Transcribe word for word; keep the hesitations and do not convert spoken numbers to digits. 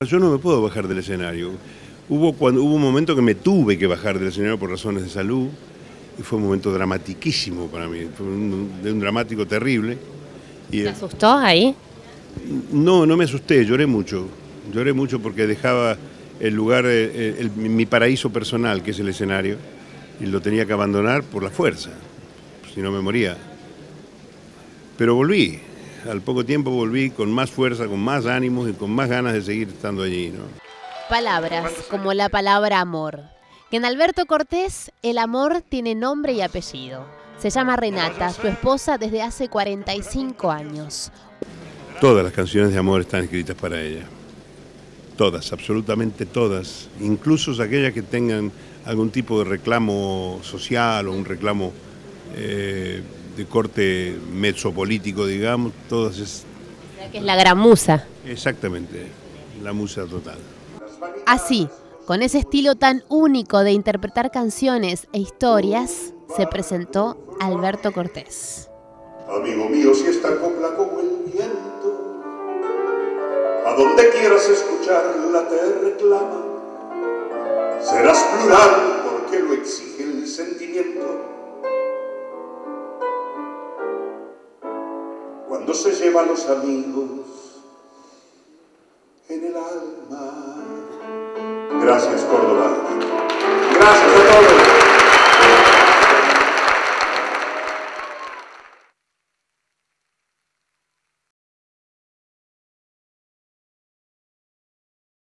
Yo no me puedo bajar del escenario. Hubo, cuando, hubo un momento que me tuve que bajar del escenario por razones de salud, y fue un momento dramatiquísimo para mí, fue un, de un dramático terrible. Y, ¿Te asustó ahí? No, no me asusté, lloré mucho. Lloré mucho porque dejaba el lugar, el, el, mi paraíso personal, que es el escenario, y lo tenía que abandonar por la fuerza, si no me moría. Pero volví, al poco tiempo volví con más fuerza, con más ánimos y con más ganas de seguir estando allí, ¿no? Palabras como la palabra amor. Que en Alberto Cortés el amor tiene nombre y apellido. Se llama Renata, su esposa desde hace cuarenta y cinco años. Todas las canciones de amor están escritas para ella. Todas, absolutamente todas. Incluso aquellas que tengan algún tipo de reclamo social o un reclamo eh, de corte mezzopolítico, digamos, todas es... Que es la gran musa. Exactamente, la musa total. Así, con ese estilo tan único de interpretar canciones e historias, se presentó Alberto Cortés. Amigo mío, si esta copla como el viento, a donde quieras escucharla te reclama, serás plural porque lo exige el sentimiento. Cuando se lleva a los amigos en el alma. Gracias, Córdoba. Gracias a todos.